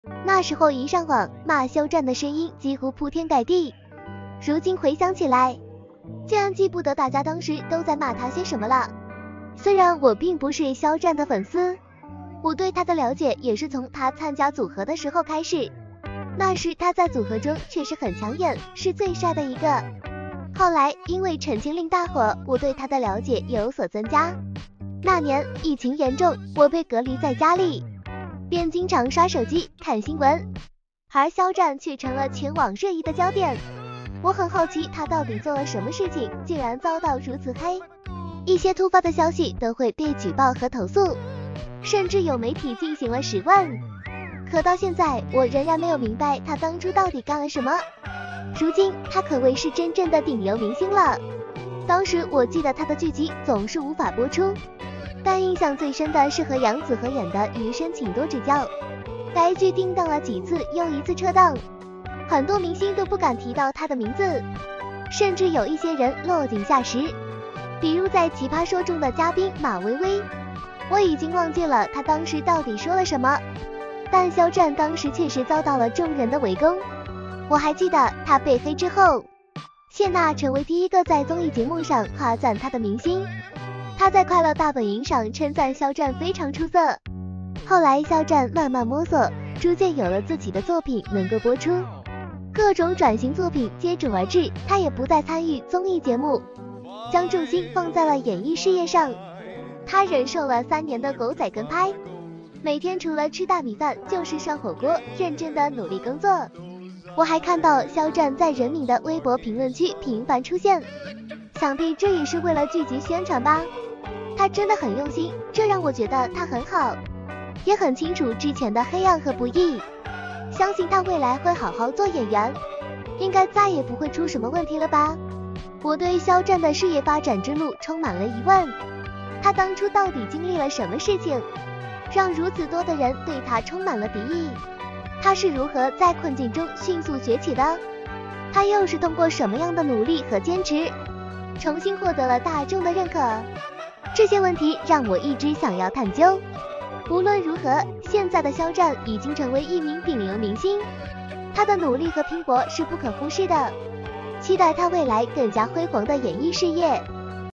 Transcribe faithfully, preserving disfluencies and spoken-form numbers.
那时候一上网，骂肖战的声音几乎铺天盖地。如今回想起来，竟然记不得大家当时都在骂他些什么了。虽然我并不是肖战的粉丝，我对他的了解也是从他参加组合的时候开始。那时他在组合中确实很抢眼，是最帅的一个。后来因为陈情令大火，我对他的了解有所增加。那年疫情严重，我被隔离在家里，便经常刷手机看新闻，而肖战却成了全网热议的焦点。我很好奇他到底做了什么事情，竟然遭到如此黑。一些突发的消息都会被举报和投诉，甚至有媒体进行了审问。可到现在，我仍然没有明白他当初到底干了什么。如今他可谓是真正的顶流明星了。当时我记得他的剧集总是无法播出，但印象最深的是和杨紫合演的《余生请多指教》，该剧定档了几次又一次撤档，很多明星都不敢提到他的名字，甚至有一些人落井下石。比如在《奇葩说》中的嘉宾马薇薇，我已经忘记了他当时到底说了什么，但肖战当时确实遭到了众人的围攻。我还记得他被黑之后，谢娜成为第一个在综艺节目上夸赞他的明星。他在快乐大本营上称赞肖战非常出色。后来肖战慢慢摸索，逐渐有了自己的作品能够播出，各种转型作品接踵而至，他也不再参与综艺节目，将重心放在了演艺事业上。他忍受了三年的狗仔跟拍，每天除了吃大米饭就是涮火锅，认真的努力工作。我还看到肖战在任敏的微博评论区频繁出现，想必这也是为了剧集宣传吧。他真的很用心，这让我觉得他很好，也很清楚之前的黑暗和不易。相信他未来会好好做演员，应该再也不会出什么问题了吧。我对肖战的事业发展之路充满了疑问，他当初到底经历了什么事情，让如此多的人对他充满了敌意？他是如何在困境中迅速崛起的？他又是通过什么样的努力和坚持，重新获得了大众的认可？这些问题让我一直想要探究。无论如何，现在的肖战已经成为一名顶流明星，他的努力和拼搏是不可忽视的。期待他未来更加辉煌的演艺事业。